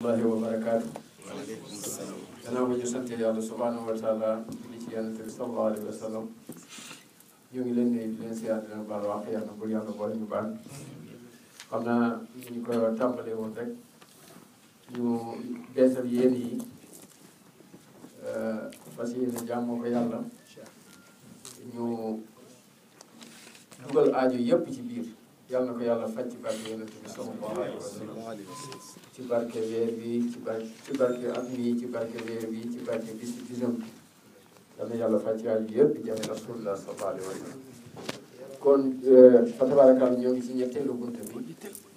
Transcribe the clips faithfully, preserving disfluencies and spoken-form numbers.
Allahi wa barakaatu. Gannaaw ba ñu sant yàlla subhanahu wa taala li ci yonent bi sallallahu alayhi wa sallam ñu ngi leen di leen siyaar dina baal wax yàlla bul yàlla boole ñu baal xam naa ñu ko tàmbalee woon rek ñu beesal yéen yi fas yéene jaamoo ko yàlla ñu dugal aajo yëpp ci biir yàlla na ko yàlla faj ci barke yonent bi sallallahu alayhi wa sallam ci barke weer bi ci barke ci barke at mi ci barke weer bi ci barke bis bisam bi yal na yàlla faj ci aajo yëpp di jame rasulullah sallallahu alayhi wa sallam kon fa tabarakallah ñoo ngi ci ñetteelu bunt bi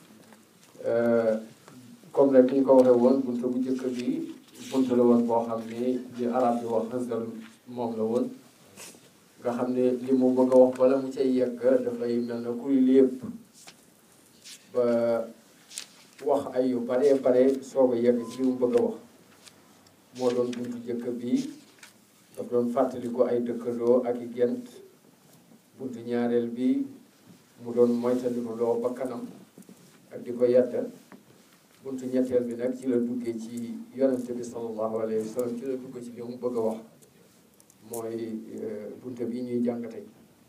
comme rek ni ñu ko waxee woon bunt bu njëkk bi bunt la woon boo xam ne li arab bi wax xasal moom la woon nga xam ne li mu bëgg a wax bala mu cay yegg dafay mel na kuy lépp ba wax ay yu baree bare soog a yegg ci li mu bëgg a wax moo doon buntu jëkk bi daf doon fàttali ko ay dëkkandoo ak i gent buntu ñaareel bi mu doon moytandiku loo bakkanam ak di ko yedda buntu ñetteel bi nag ci la duggee ci yonente bi sallallahu alayhi wa sallam ci la duggee ci li mu bëgg a wax mooy buntu bi ñuy jàng tey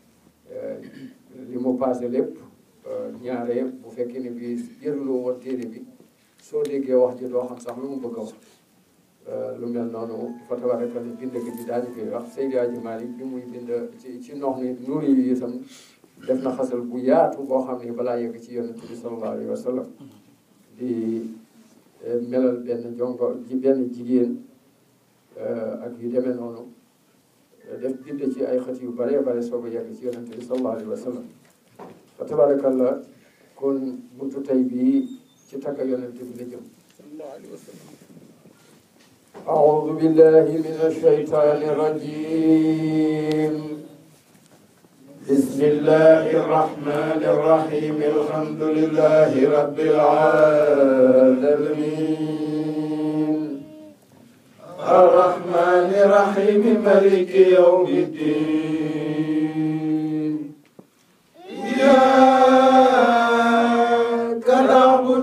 li mu passé lépp ñaare bu fekkee ne bi jëruloo woon téere bi soo déggee wax ji doo xam sax lu mu bëgg a wax lu mel noonu fa tabaraka ne bind gi di daañu koy wax Seydi Hadji Malick bi muy bind ci ci nox ni nuuri yi itam def na xasal bu yaatu boo xam ne balaa yegg ci yonent bi sallallahu alayhi wa sallam di melal benn jongo ji benn jigéen ak yu demee noonu def bind ci ay xët yu bare bare soog a yegg ci yonent bi sallallahu alayhi wa sallam fa tabarakallah kon buntu tey bii ci tagga yonent bi la jëm sallallahu alayhi wa sallam a'udhu billahi minash shaytanir rajim bismillahir rahmanir rahim alhamdulillahi rabbil alamin arrahmanir rahim maliki yawmiddin إياك نعبد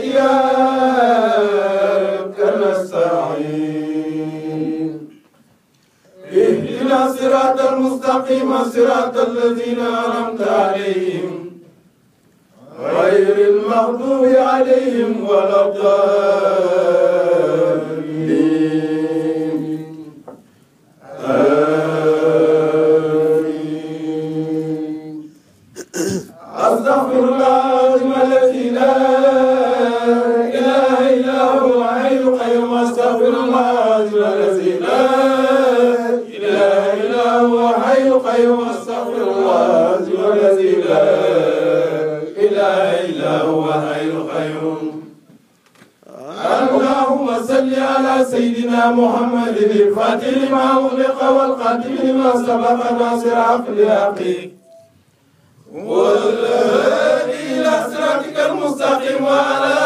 وإياك نستعين اهدنا الصراط المستقيم صراط الذين أنعمت عليهم غير المغضوب عليهم ولا الضالين أستغفر الله الذي لا إله إلا هو الحي القيوم أستغفر الله الذي لا إله إلا هو الحي القيوم أستغفر الله الذي لا إله إلا هو الحي القيوم اللهم صل على سيدنا محمد الفاتح لما أغلق والخاتم لما سبق ناصر عقل الحقيق والهادي إلى صراطك المستقيم وعلى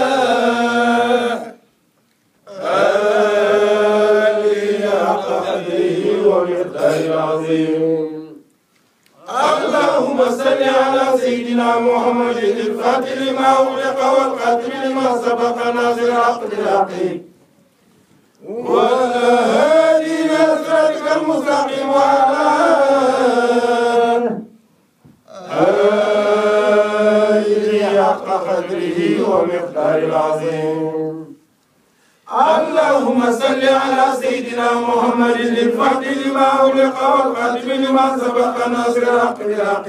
آله حق قدره ومقداره العظيم اللهم صل على سيدنا محمد الفاتح لما أغلق والخاتم لما سبق ناصر الحق بالحق والهادي إلى صراطك المستقيم وعلى آله حق قدره ومقداره العظيم اللهم صل على سيدنا محمد الفاتح لما أغلق والخاتم لما سبق ناصر الحق بالحق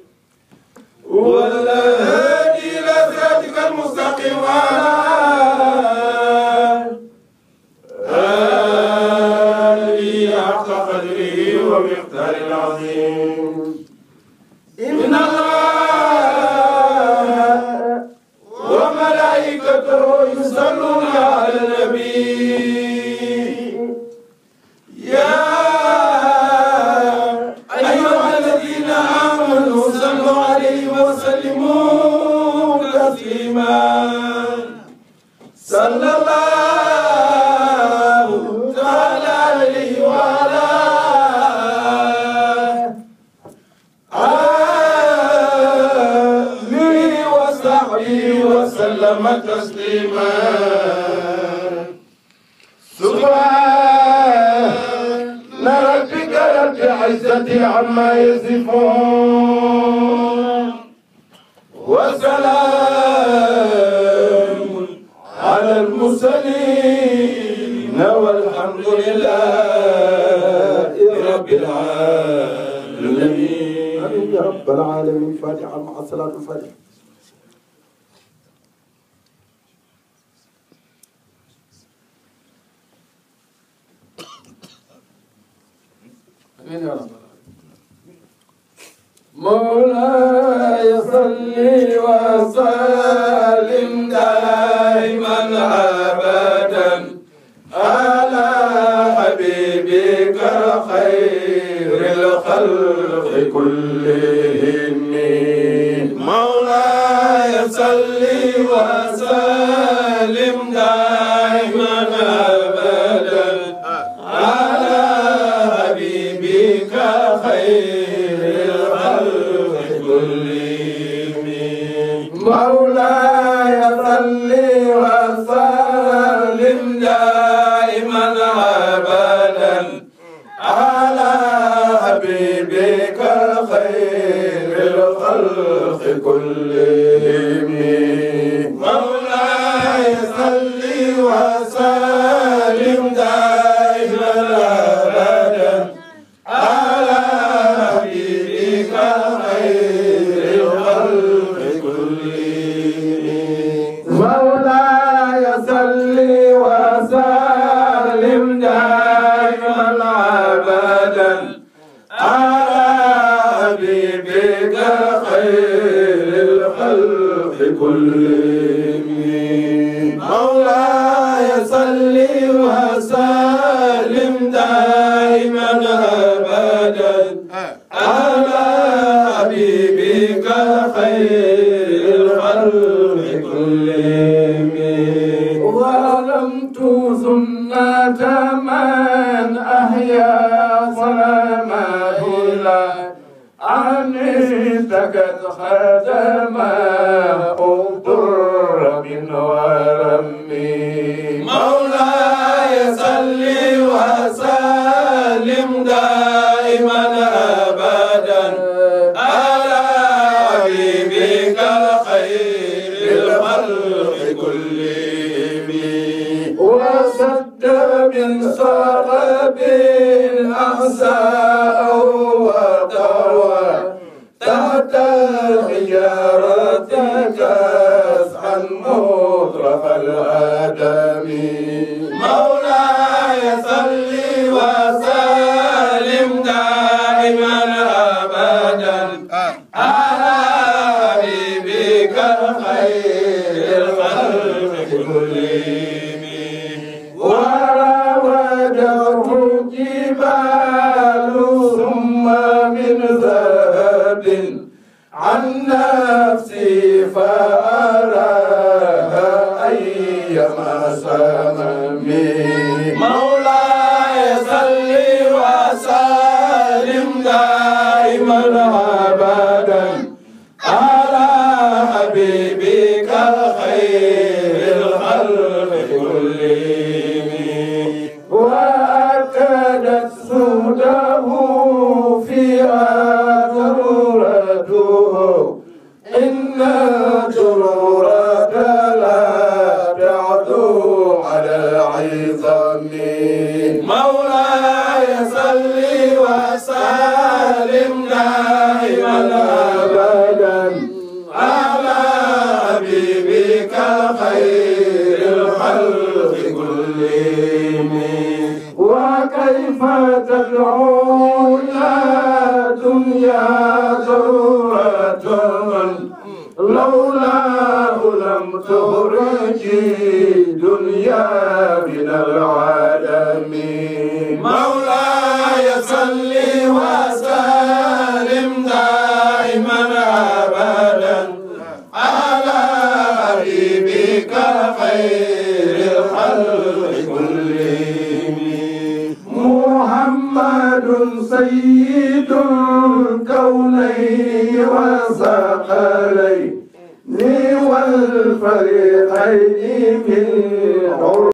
والهادي إلى صراطك المستقيم وعلى آله حق قدره ومقداره العظيم إن الله وملائكته يصلون على النبي يا أيها الذين آمنوا صلوا عليه وسلموا تسليما صلى الله تعالى عليه وعلى وسلم تسليما العزة عما يصفون وسلام على المرسلين والحمد لله رب العالمين. آمين يا رب العالمين. فاتحة مع الصلاة الفاتحة. آمين يا رب. مولاي صل وسلم دائما ابدا على حبيبك خير الخلق كلهم. مولاي صل وسلم دائما ابدا على حبيبك خير الخلق كلهم. مولاي صل وسلم دائما ابدا على حبيبك خير الخلق كلهم. مولاي صل وسلم دائما ابدا على حبيبك خير الخلق كلهم. مولاي صل وسلم دائما ابدا على حبيبك خير الخلق كلهم. مولاي صل وسلم دائما ابدا على حبيبك خير الخلق كلهم. ظلمت سنة من أحيا ظلمه لا عني تكت خدما أضر من ورمي. مولاي صل وسلم دائما أبدا على حبيبك خير الخلق كلهم. وسد من صغب أحساء وطوى تحت الحجارة كسحا مطرف الآدم. مولاي صل وسلم دائما أبدا على حبيبك خير الخلق كلهم. وراودته جبال ثم من ذهب عن نفسي فأراها أيما سمم. مولاي صل وسلم دائما أبدا على حبيبك خير الخلق كلهم. وأكدت سوده فيها ضرورته إن الضرورة لا تعدو على العظام. مولاي صل وسلم دائما أبدا على حبيبك خير الخلق كلهم. وكيف تدعو إلى دنيا ضرورة لولاه لم تخرجي دنيا من العالم. مولاي صل وسلم دائما أبدا على حبيبك خير الخلق كلهم. محمد سيد الكونين وثقلين والفريقين